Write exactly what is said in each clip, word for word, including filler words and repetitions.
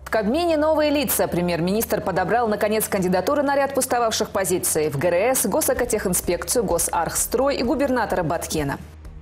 В Кабмине новые лица. Премьер-министр подобрал, наконец, кандидатуры на ряд пустовавших позиций в ГРС, Госэкотехинспекцию, Госархстрой и губернатора Баткена.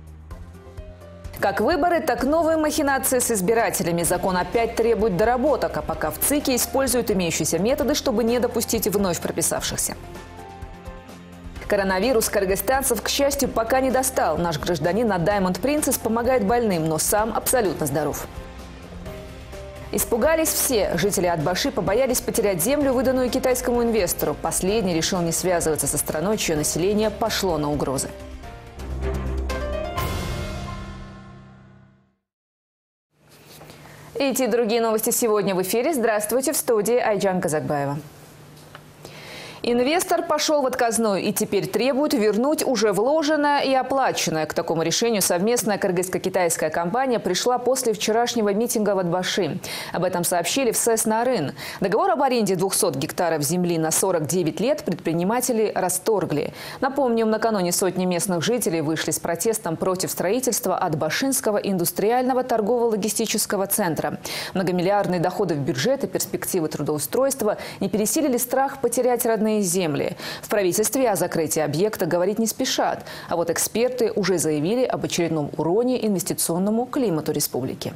Как выборы, так новые махинации с избирателями. Закон опять требует доработок, а пока в ЦИКе используют имеющиеся методы, чтобы не допустить вновь прописавшихся. Коронавирус кыргызстанцев, к счастью, пока не достал. Наш гражданин на Diamond Princess помогает больным, но сам абсолютно здоров. Испугались все. Жители Атбаши побоялись потерять землю, выданную китайскому инвестору. Последний решил не связываться со страной, чье население пошло на угрозы. Эти и другие новости сегодня в эфире. Здравствуйте, в студии Айджан Казакбаева. Инвестор пошел в отказную и теперь требует вернуть уже вложенное и оплаченное. К такому решению совместная кыргызско-китайская компания пришла после вчерашнего митинга в Атбаши. Об этом сообщили в СЭС Нарын. Договор об аренде двухсот гектаров земли на сорок девять лет предприниматели расторгли. Напомним, накануне сотни местных жителей вышли с протестом против строительства Атбашинского индустриального торгово-логистического центра. Многомиллиардные доходы в бюджет и перспективы трудоустройства не пересилили страх потерять родные земли. В правительстве о закрытии объекта говорить не спешат. А вот эксперты уже заявили об очередном уроне инвестиционному климату республики.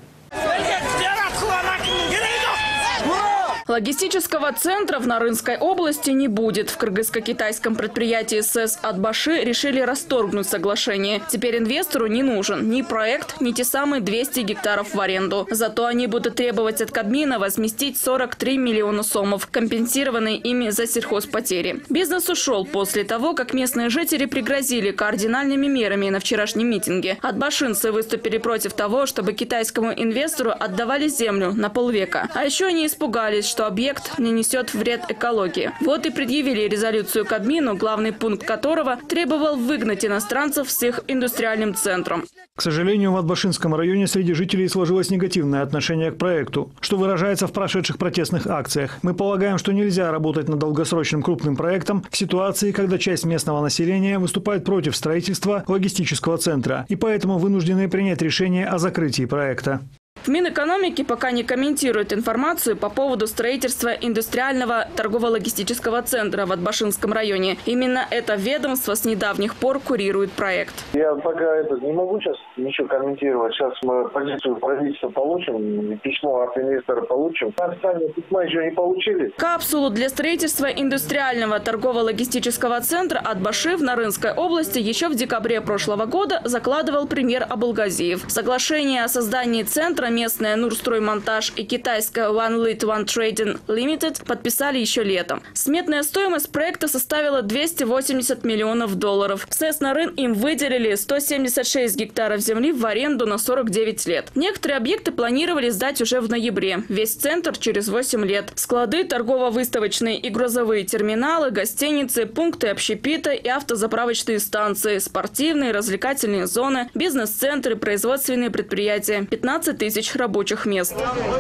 Логистического центра в Нарынской области не будет. В кыргызско-китайском предприятии СЭС Атбаши решили расторгнуть соглашение. Теперь инвестору не нужен ни проект, ни те самые двести гектаров в аренду. Зато они будут требовать от Кабмина возместить сорок три миллиона сомов, компенсированные ими за сельхозпотери. Бизнес ушел после того, как местные жители пригрозили кардинальными мерами на вчерашнем митинге. Атбашинцы выступили против того, чтобы китайскому инвестору отдавали землю на полвека. А еще они испугались, что объект не несет вред экологии. Вот и предъявили резолюцию Кабмину, главный пункт которого требовал выгнать иностранцев с их индустриальным центром. К сожалению, в Атбашинском районе среди жителей сложилось негативное отношение к проекту, что выражается в прошедших протестных акциях. Мы полагаем, что нельзя работать над долгосрочным крупным проектом в ситуации, когда часть местного населения выступает против строительства логистического центра, и поэтому вынуждены принять решение о закрытии проекта. В Минэкономике пока не комментирует информацию по поводу строительства индустриального торгово-логистического центра в Атбашинском районе. Именно это ведомство с недавних пор курирует проект. Я пока это не могу сейчас ничего комментировать. Сейчас мы позицию правительства получим, письмо от инвестора получим. Официальное письма еще не получили. Капсулу для строительства индустриального торгово-логистического центра Атбаши в Нарынской области еще в декабре прошлого года закладывал премьер Абулгазиев. Соглашение о создании центра местная Нурстроймонтаж и китайская One Lit One Trading Limited подписали еще летом. Сметная стоимость проекта составила двести восемьдесят миллионов долларов. В СЭС Нарын им выделили сто семьдесят шесть гектаров земли в аренду на сорок девять лет. Некоторые объекты планировали сдать уже в ноябре. Весь центр через восемь лет. Склады, торгово-выставочные и грузовые терминалы, гостиницы, пункты общепита и автозаправочные станции, спортивные, развлекательные зоны, бизнес-центры, производственные предприятия. пятнадцать тысяч рабочих мест.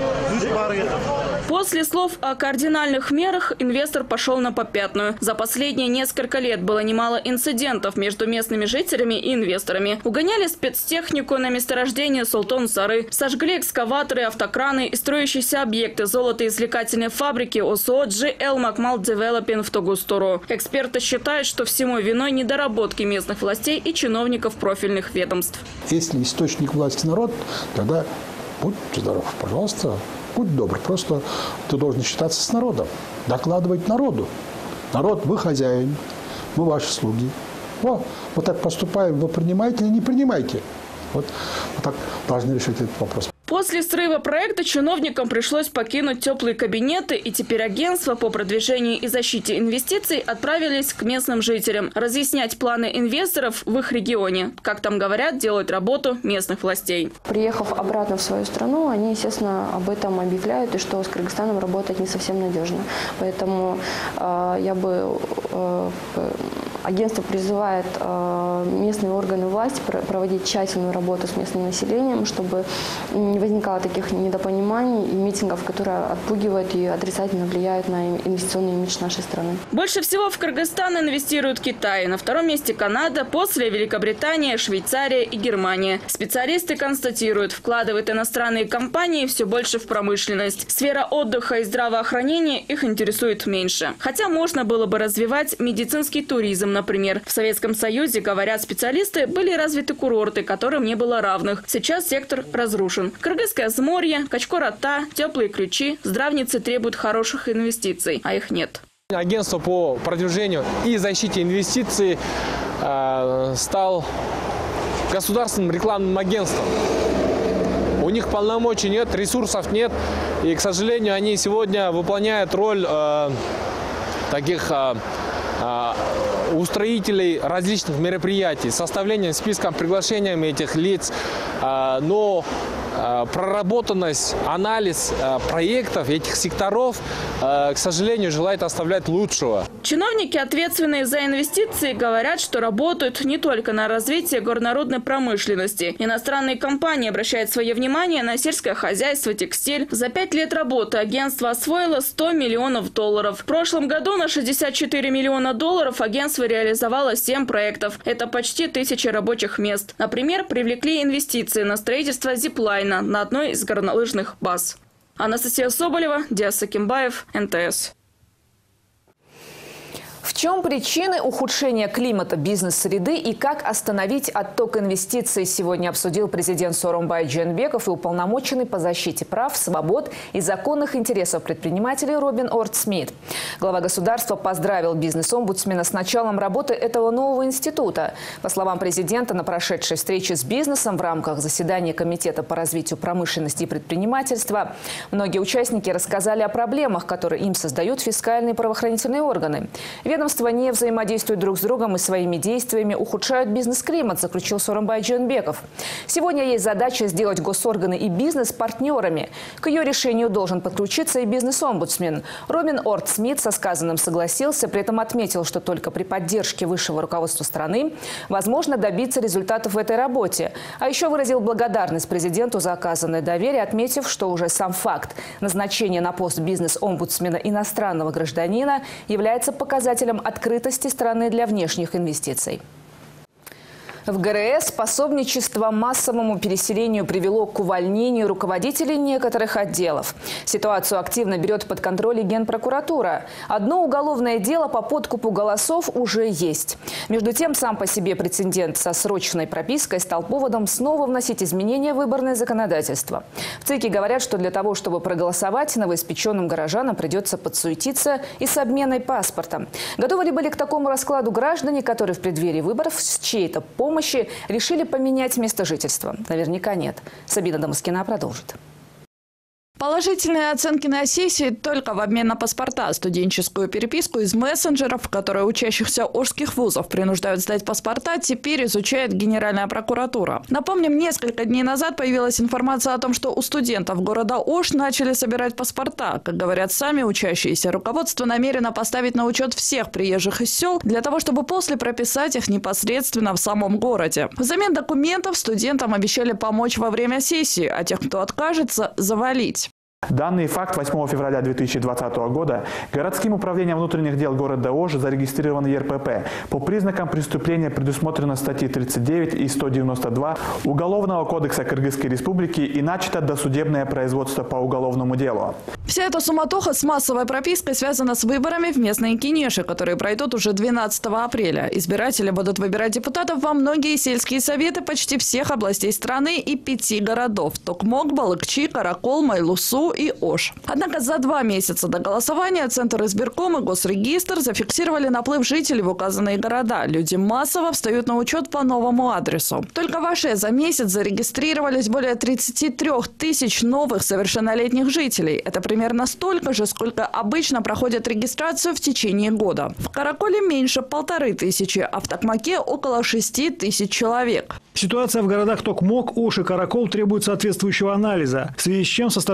После слов о кардинальных мерах инвестор пошел на попятную. За последние несколько лет было немало инцидентов между местными жителями и инвесторами. Угоняли спецтехнику на месторождение Султон-Сары, сожгли экскаваторы, автокраны и строящиеся объекты золотоизвлекательной фабрики ОСО джи эл Макмал Девелопин в Тогустуру. Эксперты считают, что всему виной недоработки местных властей и чиновников профильных ведомств. Если источник власти народ, тогда будь здоров, пожалуйста, будь добр. Просто ты должен считаться с народом, докладывать народу. Народ, вы хозяин, мы ваши слуги. О, вот так поступаем, вы принимаете или не принимаете. Вот, вот так должны решить этот вопрос. После срыва проекта чиновникам пришлось покинуть теплые кабинеты, и теперь агентства по продвижению и защите инвестиций отправились к местным жителям разъяснять планы инвесторов в их регионе. Как там говорят, делать работу местных властей. Приехав обратно в свою страну, они, естественно, об этом объявляют, и что с Кыргызстаном работать не совсем надежно. Поэтому э, я бы э, Агентство призывает местные органы власти проводить тщательную работу с местным населением, чтобы не возникало таких недопониманий и митингов, которые отпугивают и отрицательно влияют на инвестиционный имидж нашей страны. Больше всего в Кыргызстан инвестирует Китай. На втором месте Канада, после Великобритания, Швейцария и Германия. Специалисты констатируют, вкладывают иностранные компании все больше в промышленность. Сфера отдыха и здравоохранения их интересует меньше. Хотя можно было бы развивать медицинский туризм, например. В Советском Союзе, говорят специалисты, были развиты курорты, которым не было равных. Сейчас сектор разрушен. Кыргызское Зморье, Качкор-Ата, теплые ключи. Здравницы требуют хороших инвестиций, а их нет. Агентство по продвижению и защите инвестиций э, стал государственным рекламным агентством. У них полномочий нет, ресурсов нет. И, к сожалению, они сегодня выполняют роль э, таких э, э, устроителей различных мероприятий, составлением списка приглашениями этих лиц. Э, но э, проработанность, анализ э, проектов этих секторов, э, к сожалению, желает оставлять лучшего. Чиновники, ответственные за инвестиции, говорят, что работают не только на развитие горнорудной промышленности. Иностранные компании обращают свое внимание на сельское хозяйство, текстиль. За пять лет работы агентство освоило сто миллионов долларов. В прошлом году на шестьдесят четыре миллиона долларов агентство реализовало семь проектов. Это почти тысяча рабочих мест. Например, привлекли инвестиции на строительство зиплайна на одной из горнолыжных баз. Анастасия Соболева, Диас Акимбаев, эн тэ эс. В чем причины ухудшения климата бизнес-среды и как остановить отток инвестиций, сегодня обсудил президент Сооронбай Джейнбеков и уполномоченный по защите прав, свобод и законных интересов предпринимателей Робин Орт-Смит. Глава государства поздравил бизнес-омбудсмена с началом работы этого нового института. По словам президента, на прошедшей встрече с бизнесом в рамках заседания Комитета по развитию промышленности и предпринимательства многие участники рассказали о проблемах, которые им создают фискальные правоохранительные органы. Ведомства не взаимодействуют друг с другом и своими действиями ухудшают бизнес-климат, заключил Сооронбай Джейнбеков. Сегодня есть задача сделать госорганы и бизнес партнерами. К ее решению должен подключиться и бизнес-омбудсмен. Робин Орт-Смит со сказанным согласился, при этом отметил, что только при поддержке высшего руководства страны возможно добиться результатов в этой работе. А еще выразил благодарность президенту за оказанное доверие, отметив, что уже сам факт назначения на пост бизнес-омбудсмена иностранного гражданина является показателем открытости страны для внешних инвестиций. В гэ эр эс пособничество массовому переселению привело к увольнению руководителей некоторых отделов. Ситуацию активно берет под контроль и Генпрокуратура. Одно уголовное дело по подкупу голосов уже есть. Между тем, сам по себе прецедент со срочной пропиской стал поводом снова вносить изменения в выборное законодательство. В ЦИКе говорят, что для того, чтобы проголосовать, новоиспеченным горожанам придется подсуетиться и с обменой паспорта. Готовы ли были к такому раскладу граждане, которые в преддверии выборов с чьей-то помощью помощи решили поменять место жительства? Наверняка нет. Сабина Дамаскина продолжит. Положительные оценки на сессии только в обмен на паспорта, студенческую переписку из мессенджеров, которые учащихся ошских вузов принуждают сдать паспорта, теперь изучает Генеральная прокуратура. Напомним, несколько дней назад появилась информация о том, что у студентов города Ош начали собирать паспорта. Как говорят сами учащиеся, руководство намерено поставить на учет всех приезжих из сел для того, чтобы после прописать их непосредственно в самом городе. Взамен документов студентам обещали помочь во время сессии, а тех, кто откажется, завалить. Данный факт восьмого февраля две тысячи двадцатого года городским управлением внутренних дел города Ош зарегистрирован е эр пэ пэ. По признакам преступления предусмотрено статьи тридцать девять и сто девяносто два Уголовного кодекса Кыргызской Республики и начато досудебное производство по уголовному делу. Вся эта суматоха с массовой пропиской связана с выборами в местные кинеши, которые пройдут уже двенадцатого апреля. Избиратели будут выбирать депутатов во многие сельские советы почти всех областей страны и пяти городов – Токмок, Балыкчи, Каракол, Майлусу и Ош. Однако за два месяца до голосования Центр избирком и Госрегистр зафиксировали наплыв жителей в указанные города. Люди массово встают на учет по новому адресу. Только в Оше за месяц зарегистрировались более тридцати трёх тысяч новых совершеннолетних жителей. Это примерно столько же, сколько обычно проходят регистрацию в течение года. В Караколе меньше полторы тысячи, а в Токмаке около шести тысяч человек. Ситуация в городах Токмок, Ош и Каракол требует соответствующего анализа, в связи с чем со стороны службы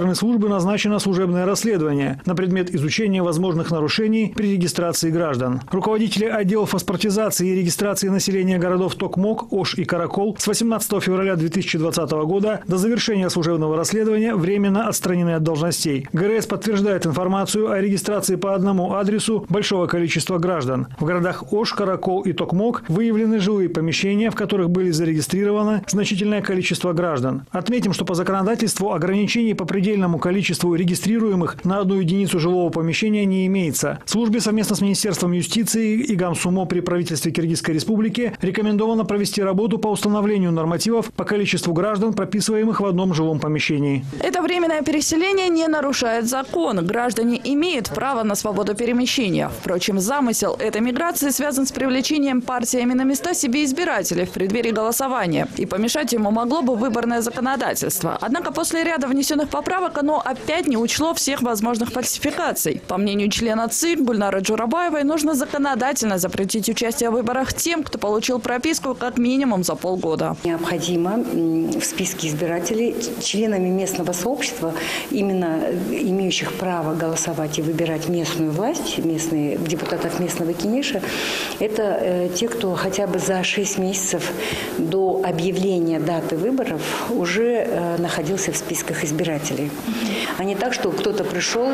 назначено служебное расследование на предмет изучения возможных нарушений при регистрации граждан. Руководители отделов паспортизации и регистрации населения городов Токмок, Ош и Каракол с восемнадцатого февраля две тысячи двадцатого года до завершения служебного расследования временно отстранены от должностей. ГРС подтверждает информацию о регистрации по одному адресу большого количества граждан. В городах Ош, Каракол и Токмок выявлены жилые помещения, в которых были зарегистрировано значительное количество граждан. Отметим, что по законодательству ограничений по предельному количеству регистрируемых на одну единицу жилого помещения не имеется. Службе совместно с Министерством юстиции и Гамсумо при правительстве Киргизской республики рекомендовано провести работу по установлению нормативов по количеству граждан, прописываемых в одном жилом помещении. Это временное переселение не нарушает закон. Граждане имеют право на свободу перемещения. Впрочем, замысел этой миграции связан с привлечением партиями на места себе избирателей в преддверии голосования. И помешать ему могло бы выборное законодательство. Однако после ряда внесенных поправок оно опять не учло всех возможных фальсификаций. По мнению члена ЦИК Гульнары Джурабаевой, нужно законодательно запретить участие в выборах тем, кто получил прописку как минимум за полгода. Необходимо в списке избирателей членами местного сообщества, именно имеющих право голосовать и выбирать местную власть, местные, депутатов местного Кинеша, это э, те, кто хотя бы за шесть месяцев до объявления даты выборов уже э, находился в списках избирателей. А не так, что кто-то пришел,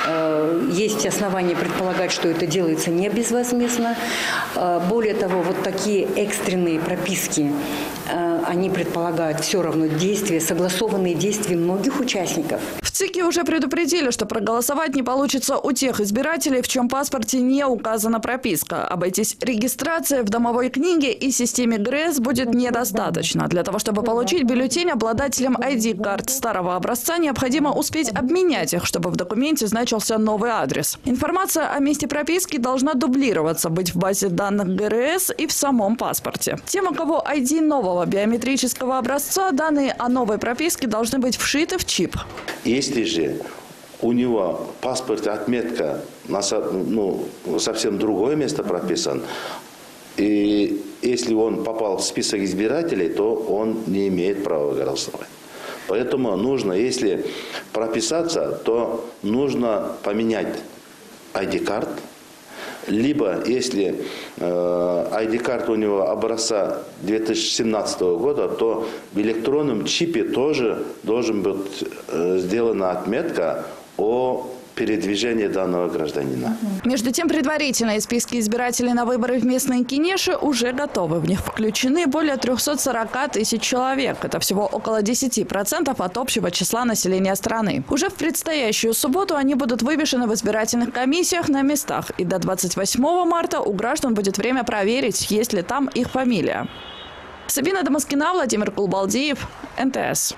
э, есть основания предполагать, что это делается не безвозмездно. Э, более того, вот такие экстренные прописки, э, они предполагают все равно действия, согласованные действия многих участников. В ЦИКе уже предупредили, что проголосовать не получится у тех избирателей, в чем паспорте не указана прописка. Обойтись регистрацией в домовой книге и системе ГРЭС будет недостаточно. Для того, чтобы получить бюллетень, обладателям ай ди-карт старого образца необходимо успеть обменять их, чтобы в документе значился новый адрес. Информация о месте прописки должна дублироваться, быть в базе данных ГРЭС и в самом паспорте. Тем, у кого ай ди нового биометрического образца, данные о новой прописке должны быть вшиты в чип. Если же у него в паспорте отметка на ну, совсем другое место прописан, и если он попал в список избирателей, то он не имеет права голосовать. Поэтому нужно, если прописаться, то нужно поменять ай ди-карт. Либо, если э, ай ди-карта у него образца две тысячи семнадцатого года, то в электронном чипе тоже должен быть э, сделана отметка о передвижении данного гражданина. Между тем, предварительные списки избирателей на выборы в местные Кинеши уже готовы. В них включены более трёхсот сорока тысяч человек. Это всего около десяти процентов от общего числа населения страны. Уже в предстоящую субботу они будут вывешены в избирательных комиссиях на местах. И до двадцать восьмого марта у граждан будет время проверить, есть ли там их фамилия. Сабина Дамаскина, Владимир Кулбалдиев, эн тэ эс.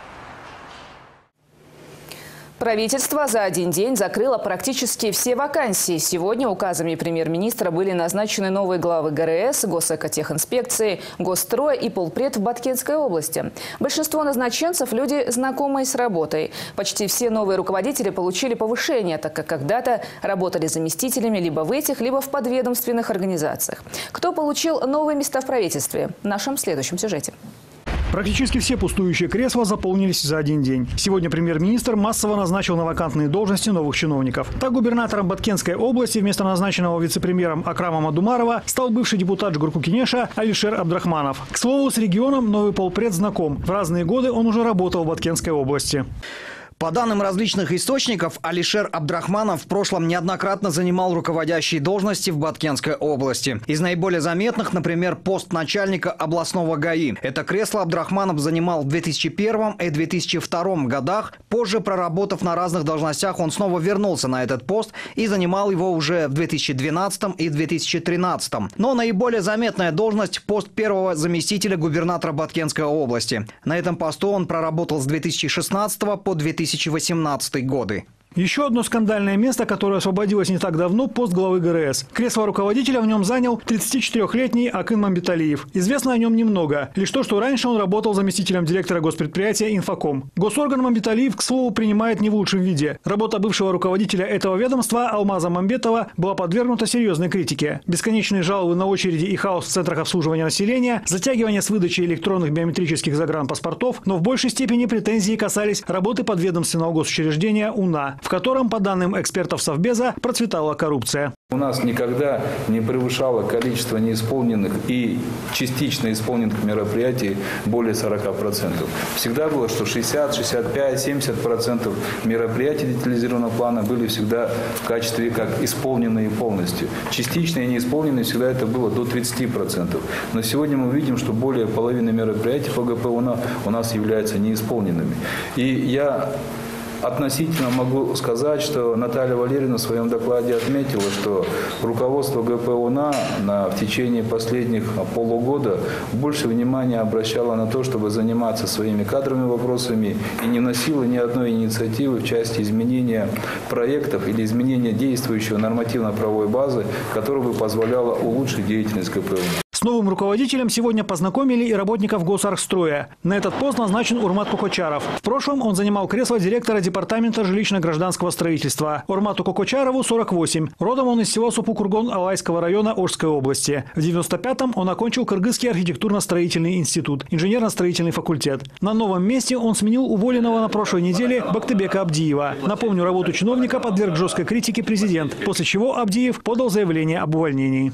Правительство за один день закрыло практически все вакансии. Сегодня указами премьер-министра были назначены новые главы ГРЭС, Госэкотехинспекции, Госстроя и полпред в Баткенской области. Большинство назначенцев – люди, знакомые с работой. Почти все новые руководители получили повышение, так как когда-то работали заместителями либо в этих, либо в подведомственных организациях. Кто получил новые места в правительстве? В нашем следующем сюжете. Практически все пустующие кресла заполнились за один день. Сегодня премьер-министр массово назначил на вакантные должности новых чиновников. Так, губернатором Баткенской области вместо назначенного вице-премьером Акрама Мадумарова стал бывший депутат Жгурку Кинеша Алишер Абдрахманов. К слову, с регионом новый полпред знаком. В разные годы он уже работал в Баткенской области. По данным различных источников, Алишер Абдрахманов в прошлом неоднократно занимал руководящие должности в Баткенской области. Из наиболее заметных, например, пост начальника областного ГАИ. Это кресло Абдрахманов занимал в две тысячи первом и две тысячи втором годах. Позже, проработав на разных должностях, он снова вернулся на этот пост и занимал его уже в две тысячи двенадцатом и две тысячи тринадцатом. Но наиболее заметная должность – пост первого заместителя губернатора Баткенской области. На этом посту он проработал с две тысячи шестнадцатого по две тысячи восемнадцатый годы. Еще одно скандальное место, которое освободилось не так давно – пост главы ГРС. Кресло руководителя в нем занял тридцатичетырёхлетний Акын Мамбеталиев. Известно о нем немного. Лишь то, что раньше он работал заместителем директора госпредприятия «Инфоком». Госорган Мамбеталиев, к слову, принимает не в лучшем виде. Работа бывшего руководителя этого ведомства Алмаза Мамбетова была подвергнута серьезной критике. Бесконечные жалобы на очереди и хаос в центрах обслуживания населения, затягивание с выдачи электронных биометрических загранпаспортов, но в большей степени претензии касались работы подведомственного госучреждения УНА, в котором, по данным экспертов Совбеза, процветала коррупция. У нас никогда не превышало количество неисполненных и частично исполненных мероприятий более сорока процентов. Всегда было, что шестьдесят, шестьдесят пять, семьдесят процентов мероприятий детализированного плана были всегда в качестве как исполненные полностью. Частично и неисполненные всегда это было до тридцати процентов. Но сегодня мы видим, что более половины мероприятий по ГП УНА у нас являются неисполненными. И я относительно могу сказать, что Наталья Валерьевна в своем докладе отметила, что руководство ГП УНА на, в течение последних полугода больше внимания обращало на то, чтобы заниматься своими кадровыми вопросами и не вносило ни одной инициативы в части изменения проектов или изменения действующего нормативно-правовой базы, которая бы позволяла улучшить деятельность ГП УНА. С новым руководителем сегодня познакомили и работников Госархстроя. На этот пост назначен Урмат Кокочаров. В прошлом он занимал кресло директора департамента жилищно-гражданского строительства. Урмату Кокочарову сорок восемь. Родом он из села Супукургон Алайского района Ошской области. В девяносто пятом он окончил Кыргызский архитектурно-строительный институт, инженерно-строительный факультет. На новом месте он сменил уволенного на прошлой неделе Бактыбека Абдиева. Напомню, работу чиновника подверг жесткой критике президент, после чего Абдиев подал заявление об увольнении.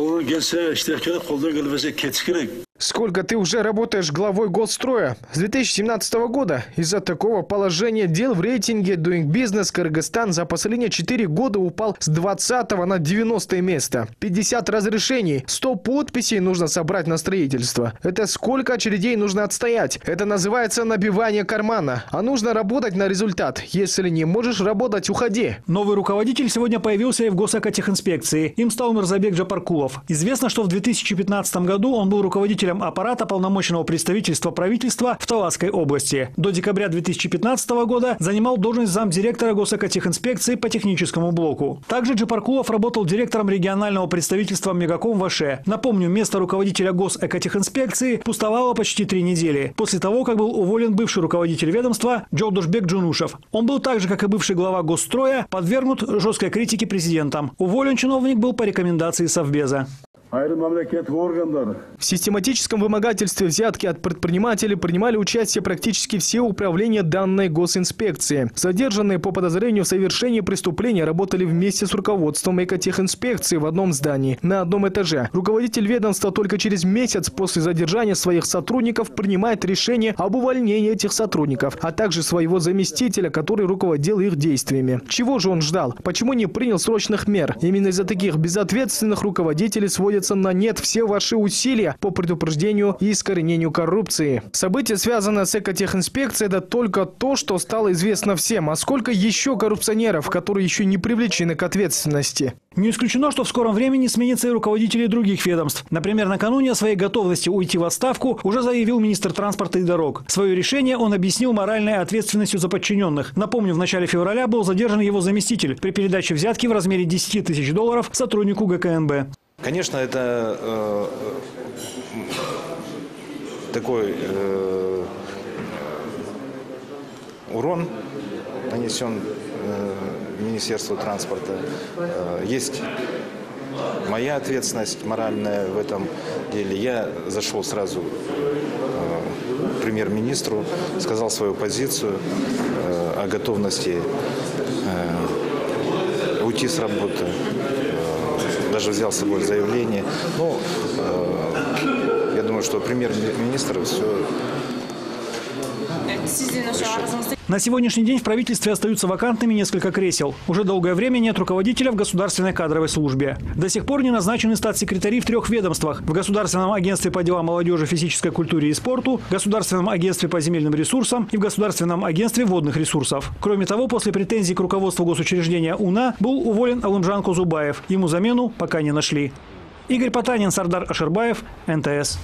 Сколько ты уже работаешь главой Госстроя? С две тысячи семнадцатого года из-за такого положения дел в рейтинге Doing Business Кыргызстан за последние четыре года упал с двадцатого на девяностое место. пятьдесят разрешений, сто подписей нужно собрать на строительство. Это сколько очередей нужно отстоять? Это называется набивание кармана. А нужно работать на результат. Если не можешь работать, уходи. Новый руководитель сегодня появился и в Госэкотехинспекции. Им стал Мирзабек Джапаркулов. Известно, что в две тысячи пятнадцатом году он был руководителем аппарата полномочного представительства правительства в Таласской области. До декабря две тысячи пятнадцатого года занимал должность замдиректора Госэкотехинспекции по техническому блоку. Также Джапаркулов работал директором регионального представительства Мегаком в Аше. Напомню, место руководителя Госэкотехинспекции пустовало почти три недели после того, как был уволен бывший руководитель ведомства Джолдушбек Джунушев. Он был так же, как и бывший глава Госстроя, подвергнут жесткой критике президентом. Уволен чиновник был по рекомендации Совбеза. В систематическом вымогательстве взятки от предпринимателей принимали участие практически все управления данной госинспекции. Задержанные по подозрению в совершении преступления работали вместе с руководством экотехинспекции в одном здании, на одном этаже. Руководитель ведомства только через месяц после задержания своих сотрудников принимает решение об увольнении этих сотрудников, а также своего заместителя, который руководил их действиями. Чего же он ждал? Почему не принял срочных мер? Именно из-за таких безответственных руководителей сводят на нет все ваши усилия по предупреждению и искоренению коррупции. События, связанные с экотехинспекцией, это только то, что стало известно всем. А сколько еще коррупционеров, которые еще не привлечены к ответственности? Не исключено, что в скором времени сменятся и руководители других ведомств. Например, накануне о своей готовности уйти в отставку уже заявил министр транспорта и дорог. Свое решение он объяснил моральной ответственностью за подчиненных. Напомню, в начале февраля был задержан его заместитель при передаче взятки в размере десяти тысяч долларов сотруднику ГКНБ. Конечно, это э, такой э, урон нанесен э, Министерству транспорта. Э, есть моя ответственность моральная в этом деле. Я зашел сразу э, к премьер-министру, сказал свою позицию э, о готовности э, уйти с работы. Даже взял с собой заявление. Ну, э, я думаю, что премьер-министр все решит. На сегодняшний день в правительстве остаются вакантными несколько кресел. Уже долгое время нет руководителя в государственной кадровой службе. До сих пор не назначены статс-секретари в трех ведомствах: в Государственном агентстве по делам молодежи, физической культуре и спорту, Государственном агентстве по земельным ресурсам и в Государственном агентстве водных ресурсов. Кроме того, после претензий к руководству госучреждения УНА был уволен Алымжан Козубаев. Ему замену пока не нашли. Игорь Потанин, Сардар Ашербаев, эн тэ эс.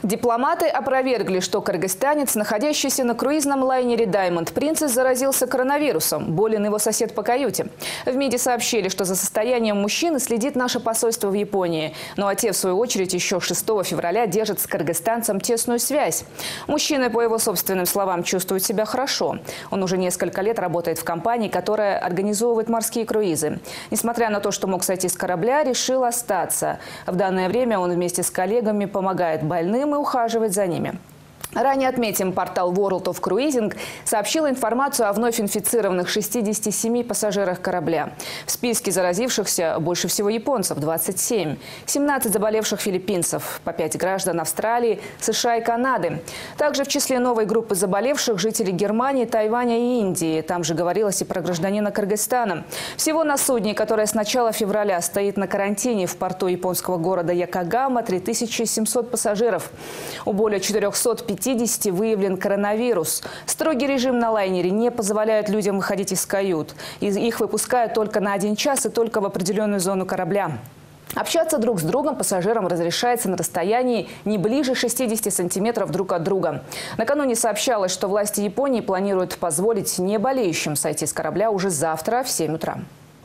Дипломаты опровергли, что кыргызстанец, находящийся на круизном лайнере Diamond Princess, заразился коронавирусом. Болен его сосед по каюте. В МИДе сообщили, что за состоянием мужчины следит наше посольство в Японии. Ну а те, в свою очередь, еще шестого февраля держат с кыргызстанцем тесную связь. Мужчина, по его собственным словам, чувствует себя хорошо. Он уже несколько лет работает в компании, которая организовывает морские круизы. Несмотря на то, что мог сойти с корабля, решил остаться. В данное время он вместе с коллегами помогает больным и ухаживать за ними. Ранее отметим, портал World of Cruising сообщил информацию о вновь инфицированных шестидесяти семи пассажирах корабля. В списке заразившихся больше всего японцев – двадцать семь, семнадцать заболевших филиппинцев, по пять граждан Австралии, США и Канады. Также в числе новой группы заболевших жители Германии, Тайваня и Индии. Там же говорилось и про гражданина Кыргызстана. Всего на судне, которое с начала февраля стоит на карантине в порту японского города Якогама, три тысячи семьсот пассажиров. У более четырёхсот пятидесяти выявлен коронавирус. Строгий режим на лайнере не позволяет людям выходить из кают. Их выпускают только на один час и только в определенную зону корабля. Общаться друг с другом пассажирам разрешается на расстоянии не ближе шестидесяти сантиметров друг от друга. Накануне сообщалось, что власти Японии планируют позволить неболеющим сойти с корабля уже завтра в семь утра.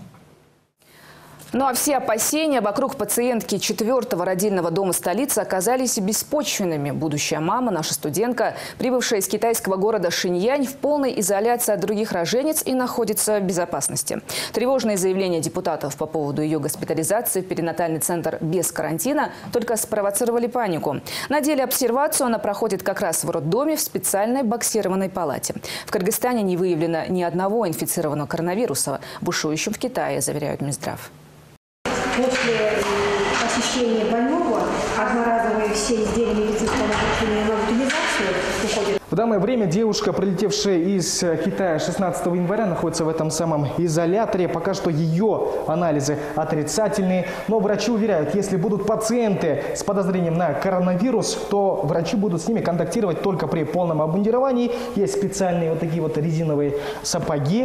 Ну а все опасения вокруг пациентки четвертого родильного дома столицы оказались беспочвенными. Будущая мама, наша студентка, прибывшая из китайского города Шиньянь, в полной изоляции от других роженец и находится в безопасности. Тревожные заявления депутатов по поводу ее госпитализации в перинатальный центр без карантина только спровоцировали панику. На деле обсервацию она проходит как раз в роддоме в специальной боксированной палате. В Кыргызстане не выявлено ни одного инфицированного коронавируса, бушующим в Китае, заверяют Минздрав. После посещения больного одноразовые все изделия медицинского назначения на утилизацию уходят. В данное время девушка, прилетевшая из Китая шестнадцатого января, находится в этом самом изоляторе. Пока что ее анализы отрицательные. Но врачи уверяют, если будут пациенты с подозрением на коронавирус, то врачи будут с ними контактировать только при полном обмундировании. Есть специальные вот такие вот резиновые сапоги,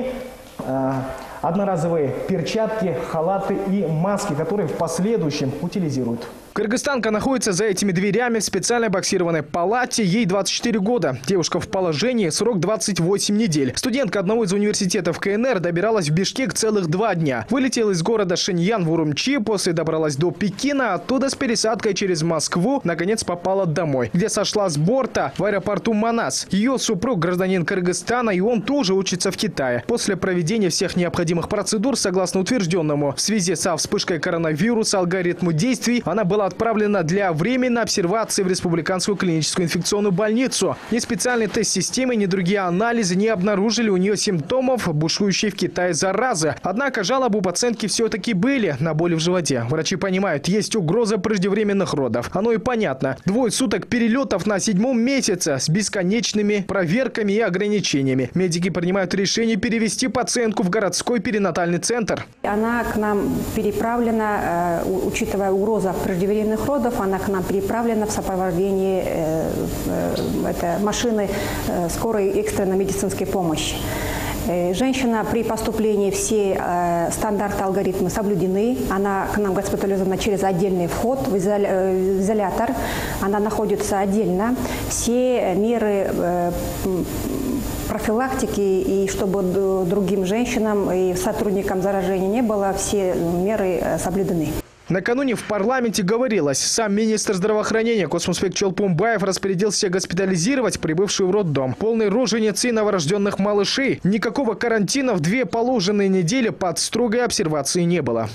одноразовые перчатки, халаты и маски, которые в последующем утилизируют. Кыргызстанка находится за этими дверями в специальной боксированной палате. Ей двадцать четыре года. Девушка в положении, срок двадцать восемь недель. Студентка одного из университетов КНР добиралась в Бишкек целых два дня. Вылетела из города Шиньян в Урумчи, после добралась до Пекина, оттуда с пересадкой через Москву, наконец попала домой, где сошла с борта в аэропорту Манас. Ее супруг гражданин Кыргызстана, и он тоже учится в Китае. После проведения всех необходимых процедур, согласно утвержденному в связи со вспышкой коронавируса алгоритму действий, она была отправлена для временной обсервации в Республиканскую клиническую инфекционную больницу. Ни специальный тест системы, ни другие анализы не обнаружили у нее симптомов бушующей в Китае заразы. Однако жалобы у пациентки все-таки были на боли в животе. Врачи понимают, есть угроза преждевременных родов. Оно и понятно. Двое суток перелетов на седьмом месяце с бесконечными проверками и ограничениями. Медики принимают решение перевести пациентку в городской перинатальный центр. Она к нам переправлена, учитывая угрозу преждевременных родов, она к нам переправлена в сопровождении э, э, это, машины э, скорой экстренной медицинской помощи. Э, женщина при поступлении, все э, стандарты, алгоритмы соблюдены. Она к нам госпитализована через отдельный вход в, изоля, э, в изолятор. Она находится отдельно. Все меры э, профилактики, и чтобы другим женщинам и сотрудникам заражения не было, все меры э, соблюдены. Накануне в парламенте говорилось, сам министр здравоохранения Космосбек Чолпунбаев распорядился госпитализировать прибывшую в роддом полной роженицы новорожденных малышей. Никакого карантина в две положенные недели под строгой обсервацией не было.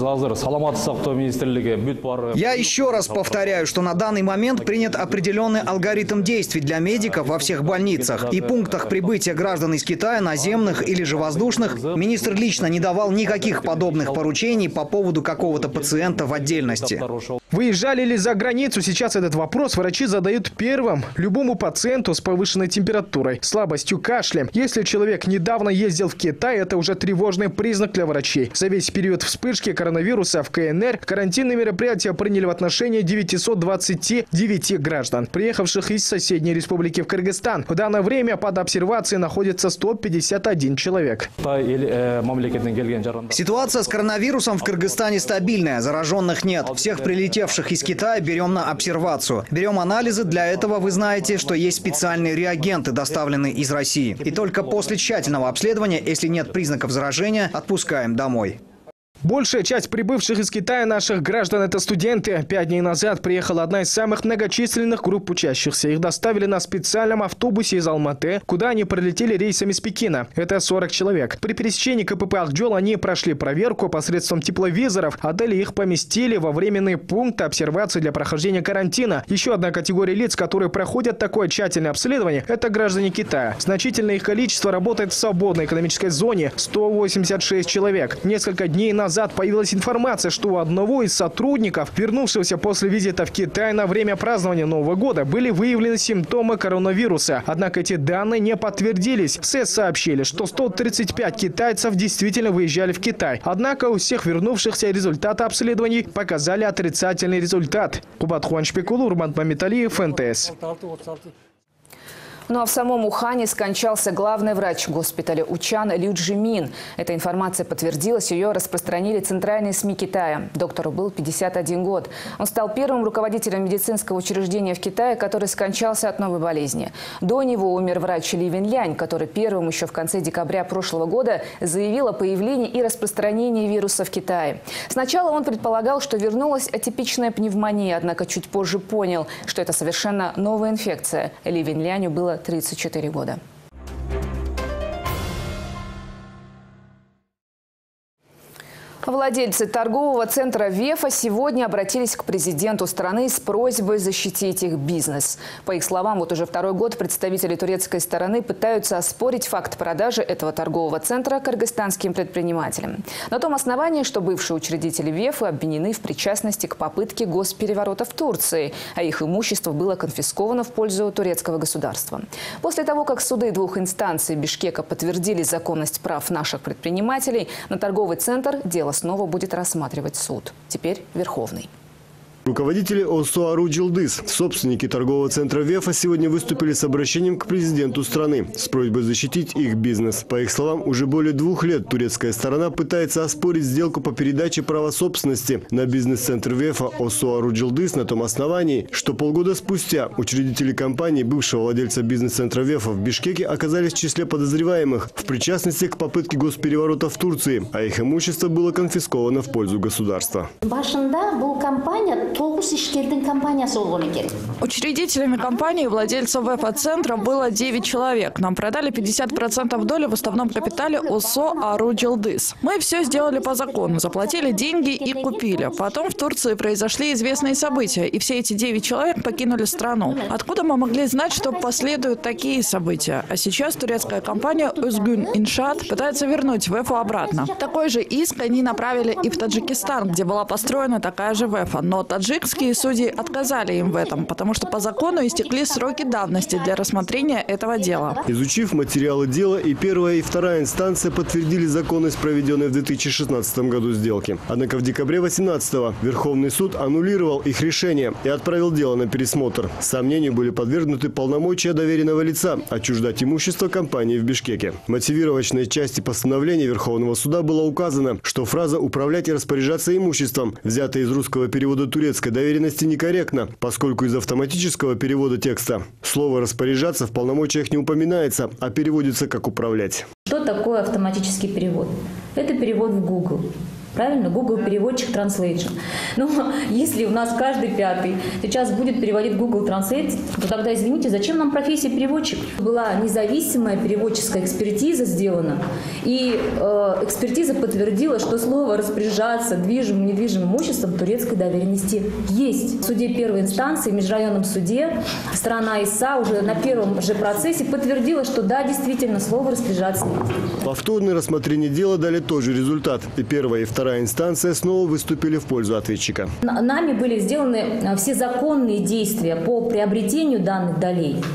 Я еще раз повторяю, что на данный момент принят определенный алгоритм действий для медиков во всех больницах и пунктах прибытия граждан из Китая, наземных или же воздушных. Министр лично не давал никаких подобных поручений по поводу какого-то пациента в отдельности. Выезжали ли за границу? Сейчас этот вопрос врачи задают первым любому пациенту с повышенной температурой, слабостью, кашлем. Если человек недавно ездил в Китай, это уже тревожный признак для врачей. За весь период вспышки коронавируса в КНР карантинные мероприятия приняли в отношении девятисот двадцати девяти граждан, приехавших из соседней республики в Кыргызстан. В данное время под обсервацией находится сто пятьдесят один человек. Ситуация с коронавирусом в Кыргызстане стабильная. Зараженных нет. Всех прилетевших из Китая берем на обсервацию. Берем анализы. Для этого вы знаете, что есть специальные реагенты, доставленные из России. И только после тщательного обследования, если нет признаков заражения, отпускаем домой. Большая часть прибывших из Китая наших граждан – это студенты. Пять дней назад приехала одна из самых многочисленных групп учащихся. Их доставили на специальном автобусе из Алматы, куда они прилетели рейсами с Пекина. Это сорок человек. При пересечении КПП Акджол они прошли проверку посредством тепловизоров, а далее их поместили во временные пункты обсервации для прохождения карантина. Еще одна категория лиц, которые проходят такое тщательное обследование – это граждане Китая. Значительное их количество работает в свободной экономической зоне – сто восемьдесят шесть человек. Несколько дней назад Назад появилась информация, что у одного из сотрудников, вернувшегося после визита в Китай на время празднования Нового года, были выявлены симптомы коронавируса. Однако эти данные не подтвердились. В СЭС сообщили, что сто тридцать пять китайцев действительно выезжали в Китай. Однако у всех вернувшихся результаты обследований показали отрицательный результат. Кубатхон Шпикулу, Урман Мамиталиев, эн тэ эс. Ну а в самом Ухане скончался главный врач госпиталя Учан Лю Джимин. Эта информация подтвердилась, ее распространили центральные СМИ Китая. Доктору был пятьдесят один год. Он стал первым руководителем медицинского учреждения в Китае, который скончался от новой болезни. До него умер врач Ли Венлянь, который первым еще в конце декабря прошлого года заявил о появлении и распространении вируса в Китае. Сначала он предполагал, что вернулась атипичная пневмония, однако чуть позже понял, что это совершенно новая инфекция. Ли Венляню было тридцать четыре года. Владельцы торгового центра «Вефа» сегодня обратились к президенту страны с просьбой защитить их бизнес. По их словам, вот уже второй год представители турецкой стороны пытаются оспорить факт продажи этого торгового центра кыргызстанским предпринимателям. На том основании, что бывшие учредители «Вефы» обвинены в причастности к попытке госпереворота в Турции, а их имущество было конфисковано в пользу турецкого государства. После того, как суды двух инстанций Бишкека подтвердили законность прав наших предпринимателей, на торговый центр дело снова будет рассматривать суд. Теперь Верховный. Руководители ОСО «Ару Джилдыз», собственники торгового центра «Вефа», сегодня выступили с обращением к президенту страны с просьбой защитить их бизнес. По их словам, уже более двух лет турецкая сторона пытается оспорить сделку по передаче права собственности на бизнес-центр «Вефа» ОСО «Ару Джилдыз» на том основании, что полгода спустя учредители компании, бывшего владельца бизнес-центра «Вефа» в Бишкеке, оказались в числе подозреваемых в причастности к попытке госпереворота в Турции, а их имущество было конфисковано в пользу государства. Учредителями компании и владельцев «Вефа-центра» было девять человек. Нам продали пятьдесят процентов доли в основном капитале ОСО «Ару Джилдыз». Мы все сделали по закону, заплатили деньги и купили. Потом в Турции произошли известные события, и все эти девять человек покинули страну. Откуда мы могли знать, что последуют такие события? А сейчас турецкая компания «Özgün Inşaat» пытается вернуть «Вефу» обратно. Такой же иск они направили и в Таджикистан, где была построена такая же «Вефа». Но таджикские судьи отказали им в этом, потому что по закону истекли сроки давности для рассмотрения этого дела. Изучив материалы дела, и первая, и вторая инстанция подтвердили законность проведенной в две тысячи шестнадцатом году сделки. Однако в декабре две тысячи восемнадцатого Верховный суд аннулировал их решение и отправил дело на пересмотр. Сомнению были подвергнуты полномочия доверенного лица отчуждать имущество компании в Бишкеке. В мотивировочной части постановления Верховного суда было указано, что фраза «управлять и распоряжаться имуществом», взятая из русского перевода турецкой доверенности, некорректно, поскольку из автоматического перевода текста слово «распоряжаться» в полномочиях не упоминается, а переводится как «управлять». Что такое автоматический перевод? Это перевод в Google. Правильно? Google переводчик Translation. Но если у нас каждый пятый сейчас будет переводить Google Translate, то тогда, извините, зачем нам профессия переводчик? Была независимая переводческая экспертиза сделана, и э, экспертиза подтвердила, что слово «распоряжаться» движимым, недвижимым имуществом турецкой доверенности есть. В суде первой инстанции, в межрайонном суде, сторона ИСА уже на первом же процессе подтвердила, что да, действительно, слово «распоряжаться». Повторное рассмотрение дела дали тот же результат. И первая, и вторая Вторая инстанция снова выступили в пользу ответчика. Нами были сделаны все законные действия по приобретению данных долей.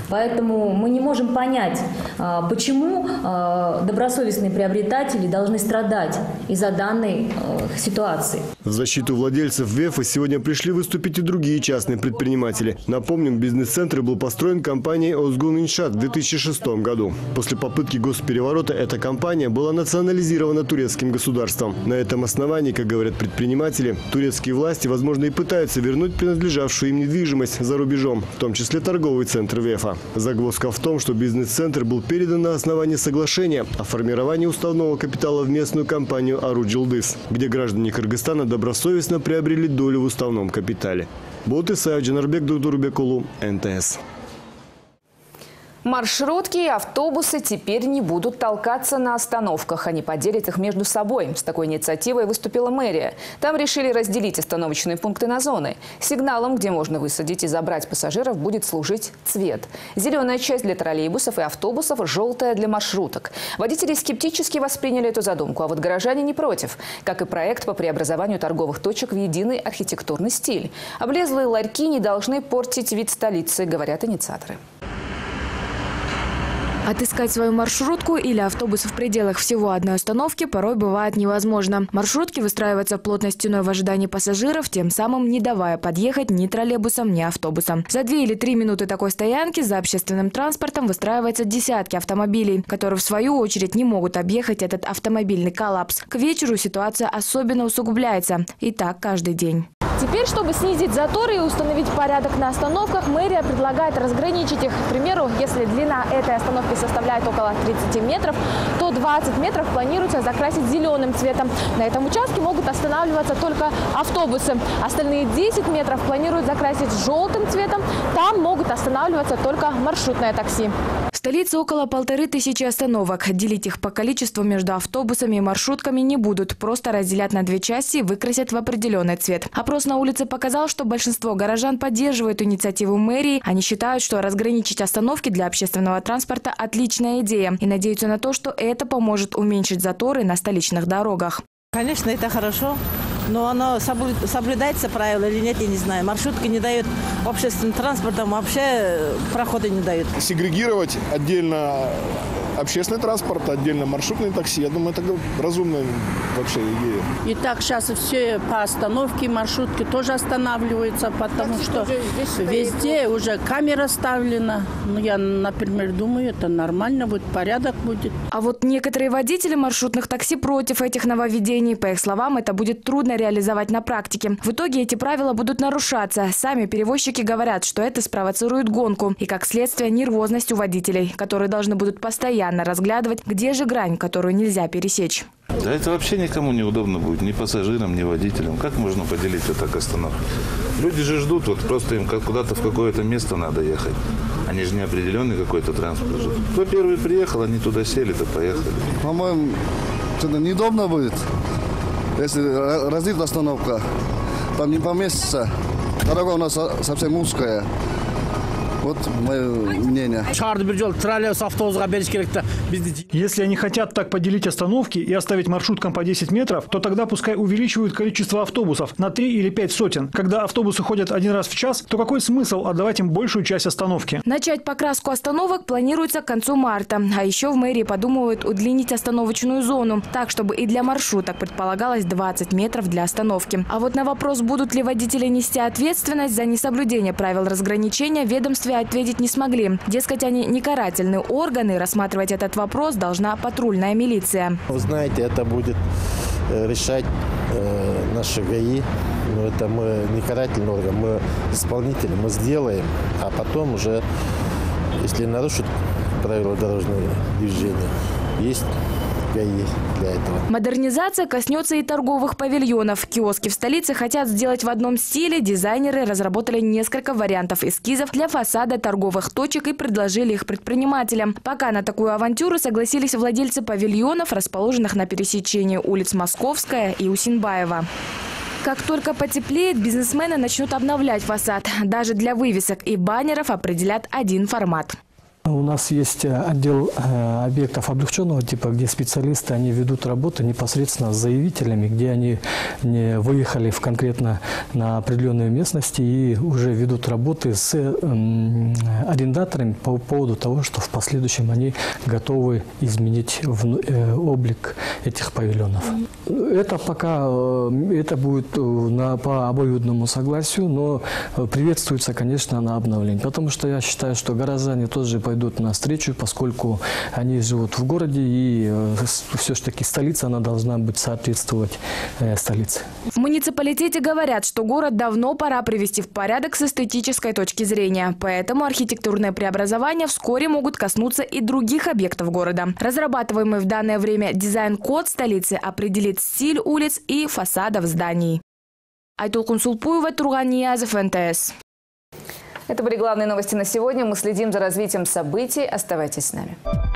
Поэтому мы не можем понять, почему добросовестные приобретатели должны страдать из-за данной ситуации. В защиту владельцев ВЭФа сегодня пришли выступить и другие частные предприниматели. Напомним, бизнес-центр был построен компанией «Озгуниншат» в две тысячи шестом году. После попытки госпереворота эта компания была национализирована турецким государством. На этом основании, как говорят предприниматели, турецкие власти, возможно, и пытаются вернуть принадлежавшую им недвижимость за рубежом, в том числе торговый центр ВЭФа. Загвоздка в том, что бизнес-центр был передан на основании соглашения о формировании уставного капитала в местную компанию «Аруджилдыс», где граждане Кыргызстана добросовестно приобрели долю в уставном капитале. Болот Исаев, Джанарбек Дудурбекулу, эн тэ эс. Маршрутки и автобусы теперь не будут толкаться на остановках. Они поделят их между собой. С такой инициативой выступила мэрия. Там решили разделить остановочные пункты на зоны. Сигналом, где можно высадить и забрать пассажиров, будет служить цвет. Зеленая часть для троллейбусов и автобусов, желтая для маршруток. Водители скептически восприняли эту задумку, а вот горожане не против. Как и проект по преобразованию торговых точек в единый архитектурный стиль. Облезлые ларьки не должны портить вид столицы, говорят инициаторы. Отыскать свою маршрутку или автобус в пределах всего одной остановки порой бывает невозможно. Маршрутки выстраиваются плотной стеной в ожидании пассажиров, тем самым не давая подъехать ни троллейбусам, ни автобусам. За две или три минуты такой стоянки за общественным транспортом выстраиваются десятки автомобилей, которые в свою очередь не могут объехать этот автомобильный коллапс. К вечеру ситуация особенно усугубляется. И так каждый день. Теперь, чтобы снизить заторы и установить порядок на остановках, мэрия предлагает разграничить их. К примеру, если длина этой остановки составляет около тридцати метров, то двадцать метров планируется закрасить зеленым цветом. На этом участке могут останавливаться только автобусы. Остальные десять метров планируют закрасить желтым цветом. Там могут останавливаться только маршрутное такси. В столице около полторы тысячи остановок. Делить их по количеству между автобусами и маршрутками не будут. Просто разделят на две части и выкрасят в определенный цвет. Опрос на улице показал, что большинство горожан поддерживают инициативу мэрии. Они считают, что разграничить остановки для общественного транспорта – отличная идея. И надеются на то, что это поможет уменьшить заторы на столичных дорогах. Конечно, это хорошо. Но оно соблюдается правило или нет, я не знаю. Маршрутки не дают общественным транспортом, вообще прохода не дают. Сегрегировать отдельно общественный транспорт, отдельно маршрутные такси, я думаю, это разумная вообще идея. И так сейчас все по остановке маршрутки тоже останавливаются, потому так что везде уже камера ставлена. Ну, я, например, думаю, это нормально будет, порядок будет. А вот некоторые водители маршрутных такси против этих нововведений. По их словам, это будет трудно реализовать на практике. В итоге эти правила будут нарушаться. Сами перевозчики говорят, что это спровоцирует гонку и, как следствие, нервозность у водителей, которые должны будут постоянно разглядывать, где же грань, которую нельзя пересечь. Да это вообще никому не удобно будет, ни пассажирам, ни водителям. Как можно поделить вот так остановку? Люди же ждут, вот просто им куда-то в какое-то место надо ехать. Они же не определенный какой-то транспорт ждут. Кто первый приехал, они туда сели, то поехали. По-моему, что-то неудобно будет, если разделит остановка, там не поместится. Дорога у нас совсем узкая. Вот мое мнение. Если они хотят так поделить остановки и оставить маршруткам по десять метров, то тогда пускай увеличивают количество автобусов на три или пять сотен. Когда автобусы ходят один раз в час, то какой смысл отдавать им большую часть остановки? Начать покраску остановок планируется к концу марта. А еще в мэрии подумывают удлинить остановочную зону, так, чтобы и для маршруток предполагалось двадцать метров для остановки. А вот на вопрос, будут ли водители нести ответственность за несоблюдение правил разграничения, ведомстве ответить не смогли. Дескать, они не карательные органы, рассматривать этот вопрос должна патрульная милиция. Вы знаете, это будет решать э, наши ГАИ. Но это мы не карательный орган, мы исполнители, мы сделаем, а потом уже, если нарушат правила дорожного движения, есть ГАИ для этого. Модернизация коснется и торговых павильонов. Киоски в столице хотят сделать в одном стиле. Дизайнеры разработали несколько вариантов эскизов для фасада торговых точек и предложили их предпринимателям. Пока на такую авантюру согласились владельцы павильонов, расположенных на пересечении улиц Московская и Усинбаева. Как только потеплеет, бизнесмены начнут обновлять фасад. Даже для вывесок и баннеров определят один формат. У нас есть отдел объектов облегченного типа, где специалисты они ведут работу непосредственно с заявителями, где они не выехали в конкретно на определенную местность и уже ведут работы с арендаторами по поводу того, что в последующем они готовы изменить облик этих павильонов. Это пока это будет на, по обоюдному согласию, но приветствуется, конечно, на обновление. Потому что я считаю, что горожане тоже пойдут навстречу, поскольку они живут в городе, и все-таки столица, она должна быть соответствовать столице. В муниципалитете говорят, что город давно пора привести в порядок с эстетической точки зрения. Поэтому архитектурные преобразования вскоре могут коснуться и других объектов города. Разрабатываемый в данное время дизайн-код столицы определит стиль улиц и фасадов зданий. Айтол Кунсулпуева, Турган Ниязов, эн тэ эс. Это были главные новости на сегодня. Мы следим за развитием событий. Оставайтесь с нами.